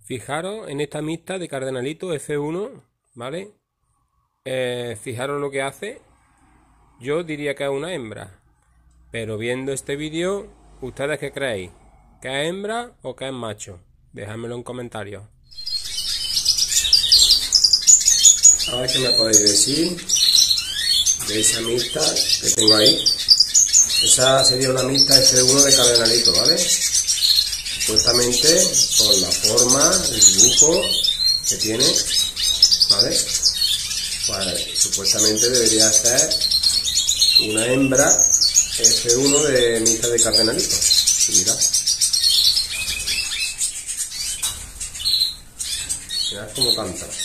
Fijaros en esta mixta de cardenalito F1, ¿vale? Fijaros lo que hace. Yo diría que es una hembra, pero viendo este vídeo, ¿ustedes qué creéis? ¿Que es hembra o que es macho? Dejádmelo en comentarios. A ver qué me podéis decir de esa mixta que tengo ahí. Esa sería una mixta F1 de cardenalito, ¿vale? Supuestamente por la forma, el dibujo que tiene, ¿vale? Pues supuestamente debería ser una hembra F1 de mixta de cardenalito. Mirad. Mirad cómo canta.